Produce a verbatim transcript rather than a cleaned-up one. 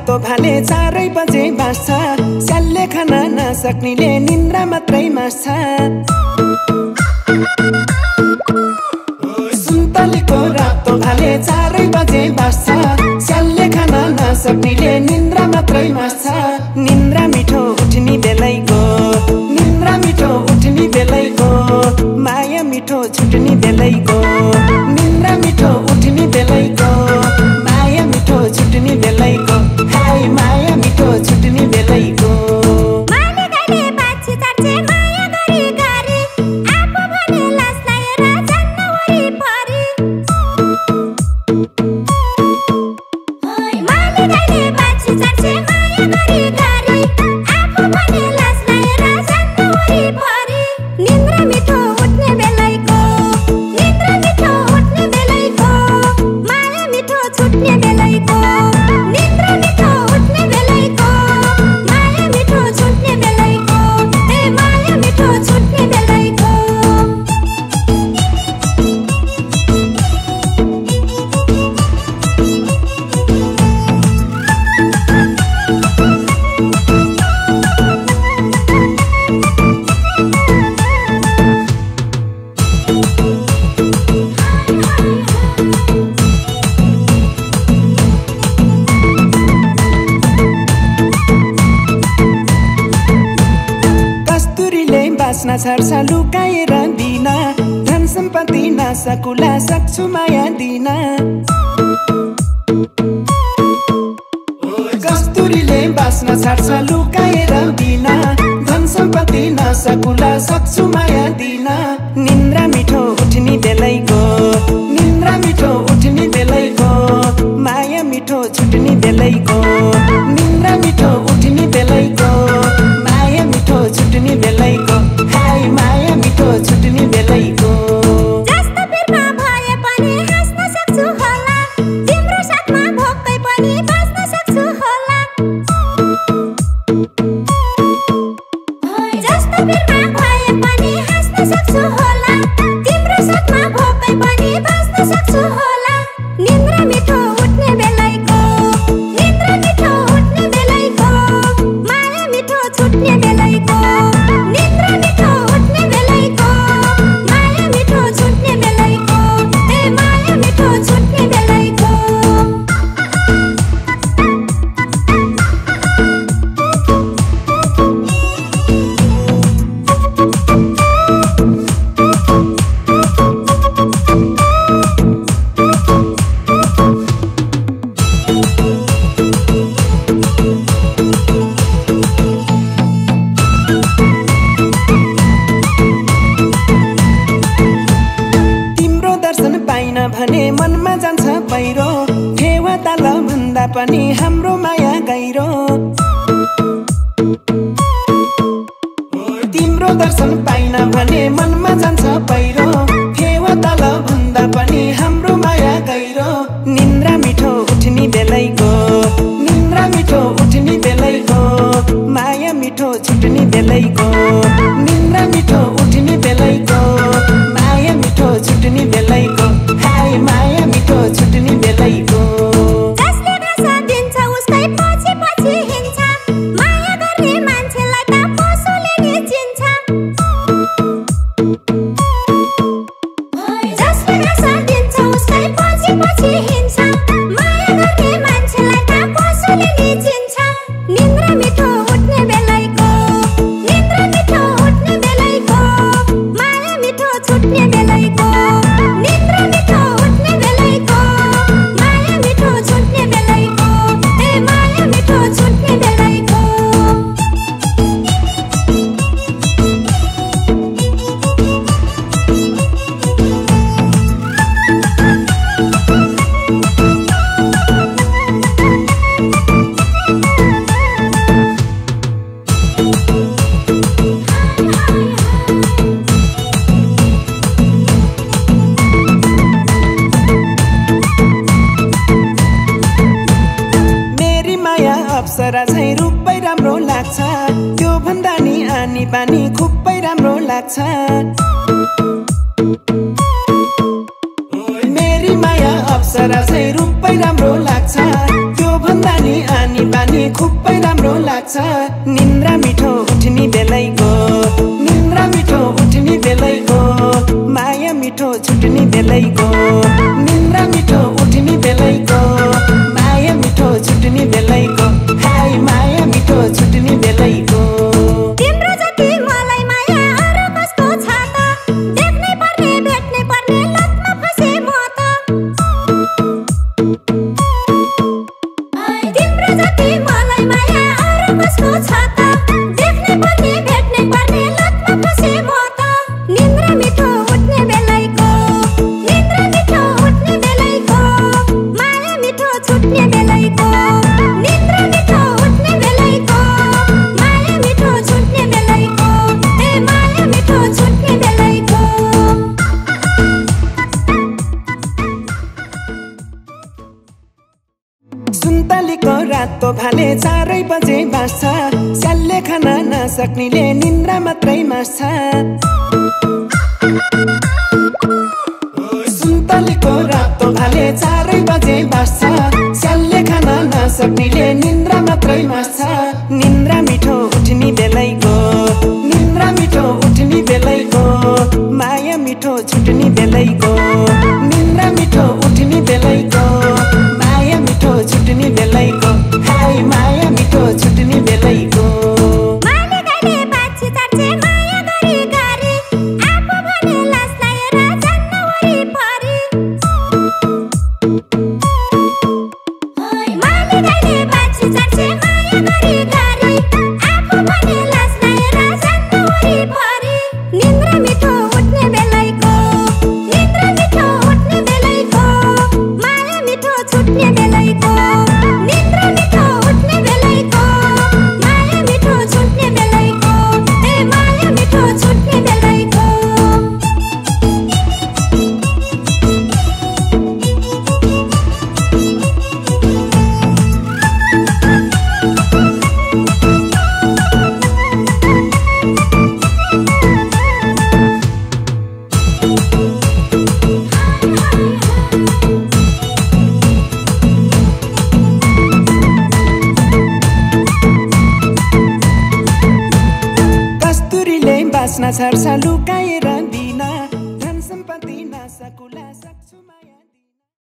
रातो भाले चारै बजे बाँच्छ स्यालले खान नसक्नेले निन्द्रा मात्रै मास्छ सुन्तलीको रातो भाले चारै बजे बाँच्छ स्यालले खान नसक्नेले निन्द्रा मात्रै मास्छ निन्द्रा मिठो उठ्ने बेलैको निन्द्रा मिठो उठ्ने बेलैको माया मिठो छुट्ने बेलैको निन्द्रा मिठो उठ्ने बेलैको माया मिठो छुट्ने बेलैको हाय माया मिठो छुट्ने बेलैको बाँच्न छर्छ लुकाएर दिन धन सम्पत्ति नसकुला सक्छु माया दिन कस्तुरीले बाँच्न छर्छ लुकाएर दिन धन सम्पत्ति नसकुला सक्छु माया दिन निन्द्रा मिठो उठ्ने बेलैको निन्द्रा मिठो उठ्ने बेलैको माया मिठो छुट्ने बेलैको निन्द्रा मिठो उठ्ने बेलैको माया मिठो छुट्ने बेलैको हाय माया मिठो छुट्ने बेलैको जस्तो बिरमा भए पनि हाँस्न सक्छु होला तिम्रो साथमा भोकै पनि बाँच्न सक्छु होला जस्तो बिरमा भए पनि हाँस्न सक्छु होला तिम्रो साथमा भोकै पनि बाँच्न सक्छु होला निन्द्रा मिठो उठ्ने बेलैको निन्द्रा मिठो उठ्ने बेलैको माया मिठो छुट्ने बेलैको निन्द्रा मिठो उठ्ने बेलैको माया मिठो छुट्ने बेलैको ए माया मिठो छुट्ने बेलैको भने मनमा जान्छ पहिरो फेवा ताल भन्दा पनि हाम्रो माया गहिरो तिम्रो दर्शन पाइन भने मनमा जान्छ पहिरो फेवा ताल भन्दा पनि हाम्रो माया गहिरो निन्द्रा मिठो उठ्ने बेलैको निन्द्रा मिठो उठ्ने बेलैको माया मिठो छुट्ने बेलैको निन्द्रा मिठो उठ्ने बेलैको माया मिठो छुट्ने बेलैको हाय माया मिठो छुट्ने बेलैको जसले भाषा दिन्छ उसकै पछि पछि हिँड्छ माया गर्ने मान्छेलाई त पशुले नि चिन्छ जसले भाषा दिन्छ उसकै पछि पछि हिँड्छ माया गर्ने मान्छेलाई त पशुले नि चिन्छ निन्द्रा मिठो उठ्ने बेलैको निन्द्रा मिठो उठ्ने बेलैको माया मिठो छुट्ने बेलैको निन्द्रा मिठो उठ्ने बेलैको माया मिठो छुट्ने बेलैको ए माया मिठो छुट्ने बेलैको अप्सरा झैं रूपै राम्रो लाग्छ त्यो भन्दा नि आनी बानी खुबै राम्रो लाग्छ मेरी माया अप्सरा झैं रूपै राम्रो लाग्छ त्यो भन्दा लाने आनी बानी खुबै राम्रो लाग्छ निन्द्रा मिठो उठ्ने बेलैको निन्द्रा मिठो उठ्ने बेलैको माया मिठो छुट्ने बेलैको निन्द्रा मिठो उठ्ने बेलैको माया मिठो छुट्ने बेलैको हाय माया मिठो छुट्ने बेलैको तिम्रो जति मलाई माया अरु कसको छ त देख्नै पर्ने भेट्नै पर्ने लतमा फसे म त तिम्रो जति मलाई माया अरु कसको छ त देख्नै पर्ने भेट्नै पर्ने लतमा फसे म त निन्द्रा मिठो उठ्ने बेलैको निन्द्रा मिठो उठ्ने बेलैको माया मिठो छुट्ने बेलैको निन्द्रा मिठो उठ्ने बेलैको माया मिठो छुट्ने बेलैको ए माया मिठो छुट्ने बेलैको सुन्तलीको रातो भाले चारै बजे बाँच्छ स्यालले खाना नसक्नेले निन्द्रा मात्रै मास्छ सुन्तलीको रातो भाले चारै बजे बाँच्छ स्यालले खाना नसक्नेले निन्द्रा मात्रै मास्छ निन्द्रा मिठो उठ्ने बेलैको निन्द्रा मिठो उठ्ने बेलैको माया मिठो छुट्ने बेलैको निन्द्रा मिठो उठ्ने बेलैको माया मिठो छुट्ने बेलैको हाय माया मिठो छुट्ने बेलैको माने गाले बाछी चाट्छे माया गरी गरी आफू भने लास लाएर जान्न वरिपरि माने गाले बाछी चाट्छे माया गरी गरी आफू भने लास लाएर जान्न वरिपरि निन्द्रा मिठो उठ्ने बेलैको निन्द्रा मिठो उठ्ने बेलैको माया मिठो छुट्ने बेलैको निन्द्रा मिठो उठ्ने बेलैको माया मिठो छुट्ने बेलैको ए माया मिठो छुट्ने बेलैको कस्तुरीले बाँच्न छर्छ लुकाएर बिना धन सम्पत्ति नासकुला सक्छु